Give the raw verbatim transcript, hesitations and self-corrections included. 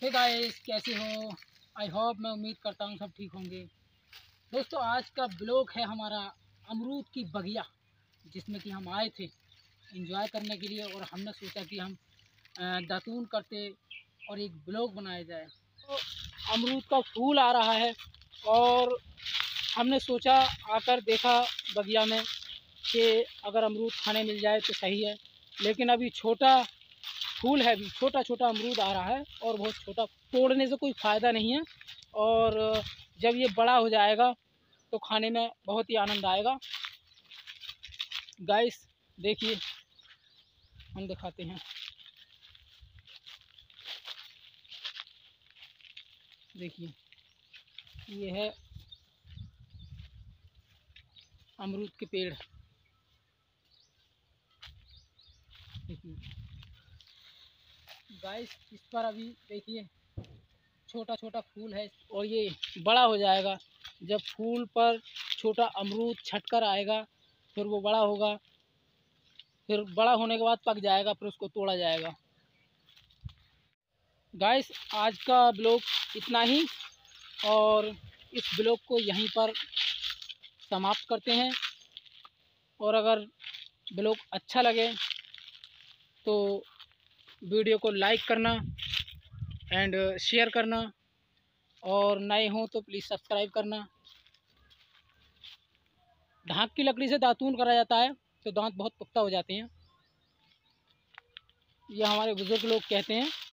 Hey guys, कैसे हो? I hope, मैं उम्मीद करता हूँ सब ठीक होंगे। दोस्तों, आज का ब्लॉग है हमारा अमरूद की बगिया, जिसमें कि हम आए थे एंजॉय करने के लिए और हमने सोचा कि हम दातून करते और एक ब्लॉग बनाया जाए। तो अमरूद का फूल आ रहा है और हमने सोचा, आकर देखा बगिया में कि अगर अमरूद खाने मिल जाए तो सही है, लेकिन अभी छोटा फूल है, भी छोटा छोटा अमरूद आ रहा है और बहुत छोटा, तोड़ने से कोई फ़ायदा नहीं है। और जब ये बड़ा हो जाएगा तो खाने में बहुत ही आनंद आएगा। गाइस देखिए, हम दिखाते हैं। देखिए, ये है अमरूद के पेड़। देखिए गाइस, इस पर अभी देखिए छोटा छोटा फूल है और ये बड़ा हो जाएगा। जब फूल पर छोटा अमरूद छटकर आएगा, फिर वो बड़ा होगा, फिर बड़ा होने के बाद पक जाएगा, फिर उसको तोड़ा जाएगा। गाइस, आज का ब्लॉग इतना ही और इस ब्लॉग को यहीं पर समाप्त करते हैं। और अगर ब्लॉग अच्छा लगे तो वीडियो को लाइक करना एंड शेयर करना, और नए हों तो प्लीज़ सब्सक्राइब करना। ढाक की लकड़ी से दातून करा जाता है तो दांत बहुत पुख्ता हो जाते हैं, ये हमारे बुजुर्ग लोग कहते हैं।